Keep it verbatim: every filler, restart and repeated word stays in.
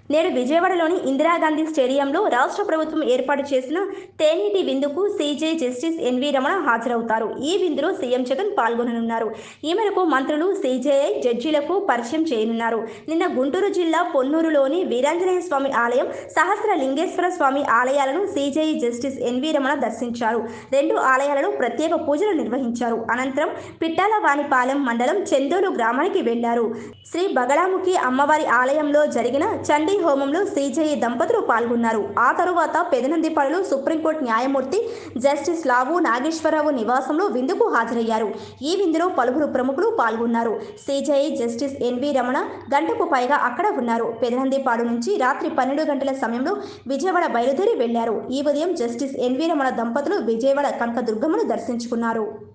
నేడు విజయవాడలోని ఇందిరాగాంధీ స్టేడియంలో రాష్ట్ర ప్రభుత్వం ఏర్పాటు చేసిన తేనీటి విందుకు సీజేఐ జస్టిస్ ఎన్వి రమణ హాజరవుతారు. ఈ విందులో సీఎం జగన్ పాల్గొననున్నారు. ఈ మేరకు మంత్రులు సీజేఐ జడ్జీలకు పరిచయం చేయనున్నారు. నిన్న గుంటూరు జిల్లా పొన్నూరులోని వీరాంజనేయ స్వామి ఆలయం, సహస్రలింగేశ్వర స్వామి ఆలయాలను సీజేఐ జస్టిస్ ఎన్వి రమణ దర్శించారు. రెండు ఆలయాలలో ప్రత్యేక పూజలు నిర్వహించారు. అనంతరం పిట్టాలవానిపాలెం మండలం చెందోలు గ్రామానికి వెళ్లారు. శ్రీ బగళాముఖి అమ్మవారి ఆలయంలో జరిగిన చండీ హోమంలో సీజేఐ దంపతులు పాల్గొన్నారు. ఆ తరువాత పెదనందిపాడులో సుప్రీంకోర్టు న్యాయమూర్తి జస్టిస్ లావు నాగేశ్వరరావు నివాసంలో విందుకు హాజరయ్యారు. ఈ విందులో పలువురు ప్రముఖులు పాల్గొన్నారు. సీజేఐ జస్టిస్ ఎన్వి రమణ గంటకు పైగా అక్కడ ఉన్నారు. పెదనందిపాడు నుంచి రాత్రి పన్నెండు గంటల సమయంలో విజయవాడ బయలుదేరి వెళ్లారు. ఈ ఉదయం జస్టిస్ ఎన్వి రమణ దంపతులు విజయవాడ కనకదుర్గమ్మను దర్శించుకున్నారు.